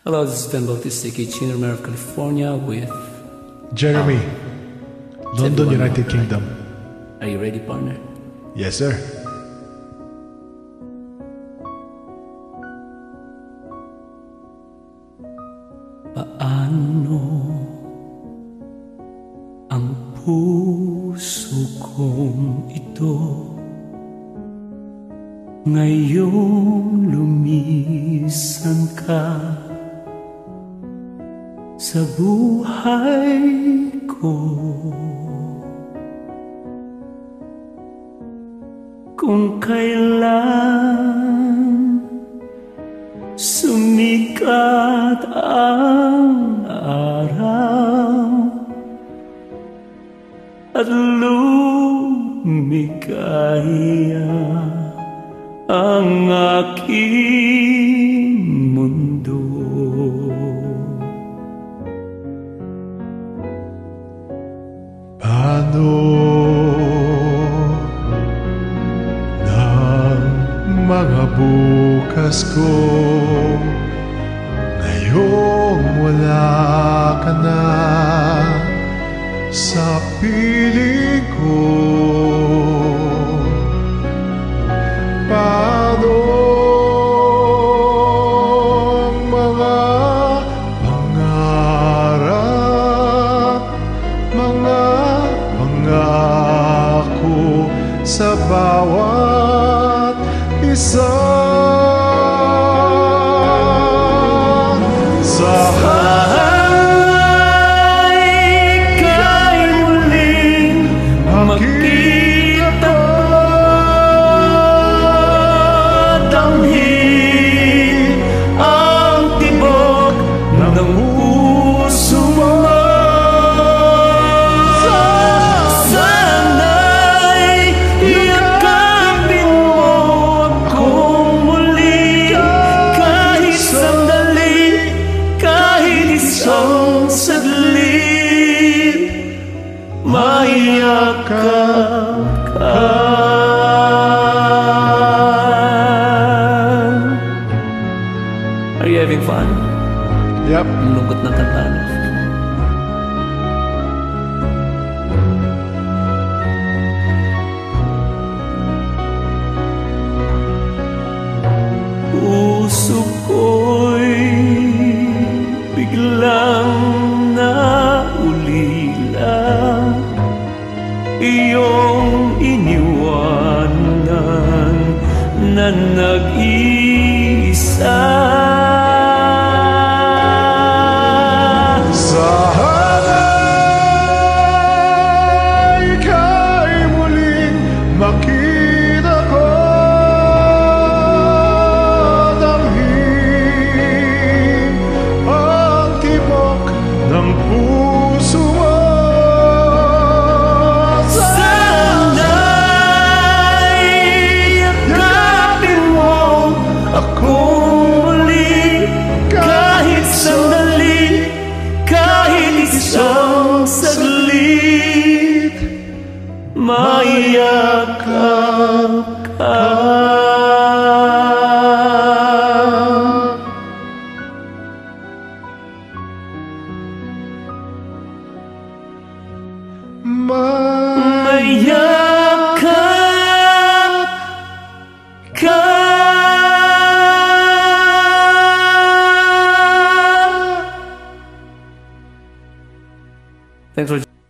Hello, this is Ben Bautista, Kitchener, Mayor of California with Jeremy, London, United Kingdom. Are you ready, partner? Yes, sir. Paano ang puso kong ito ngayong lumisan ka sa buhay ko? Kung kailan sumikat ang araw at lumikaya ang aking mundo, Paano ng mga bukas ko ngayong wala ka na sa piling ko? Paano ang mga pangarap, mga pangako sa bawat isa? Mayakap ka. Are you having fun? Yep. Ang lungkot ng kanta, no? Puso ko'y biglang naulila, iyong iniwanan na nag-iisa. Sana'y ika'y muling makita ko, damhin ang tibok ng puso mo. Isang saglit, mayakap ka. Mayakap ka. Thanks for